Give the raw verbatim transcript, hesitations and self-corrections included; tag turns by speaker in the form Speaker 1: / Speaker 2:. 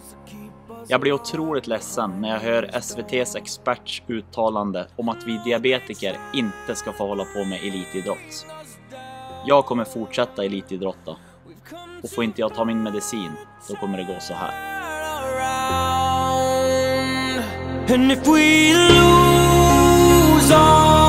Speaker 1: Jag blir otroligt ledsen när jag hör S V T:s experts uttalande om att vi diabetiker inte ska få hålla på med elitidrott. Jag kommer fortsätta elitidrotta. Och får inte jag ta min medicin, då kommer det gå så här.
Speaker 2: And if we lose all